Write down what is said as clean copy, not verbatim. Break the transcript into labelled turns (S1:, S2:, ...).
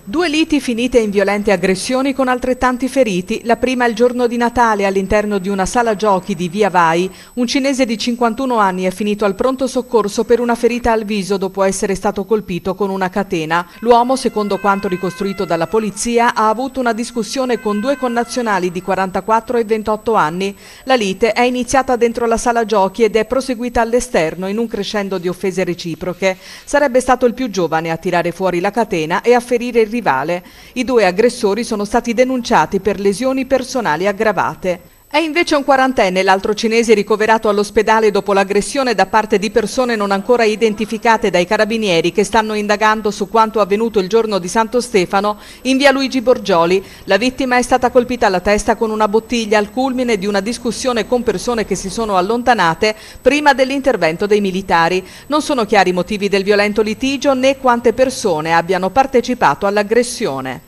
S1: Due liti finite in violente aggressioni con altrettanti feriti. La prima il giorno di Natale all'interno di una sala giochi di Via Vai. Un cinese di 51 anni è finito al pronto soccorso per una ferita al viso dopo essere stato colpito con una catena. L'uomo, secondo quanto ricostruito dalla polizia, ha avuto una discussione con due connazionali di 44 e 28 anni. La lite è iniziata dentro la sala giochi ed è proseguita all'esterno in un crescendo di offese reciproche. Sarebbe stato il più giovane a tirare fuori la catena e a ferire il rivale. I due aggressori sono stati denunciati per lesioni personali aggravate. È invece un quarantenne l'altro cinese ricoverato all'ospedale dopo l'aggressione da parte di persone non ancora identificate dai carabinieri che stanno indagando su quanto avvenuto il giorno di Santo Stefano in via Luigi Borgioli. La vittima è stata colpita alla testa con una bottiglia al culmine di una discussione con persone che si sono allontanate prima dell'intervento dei militari. Non sono chiari i motivi del violento litigio né quante persone abbiano partecipato all'aggressione.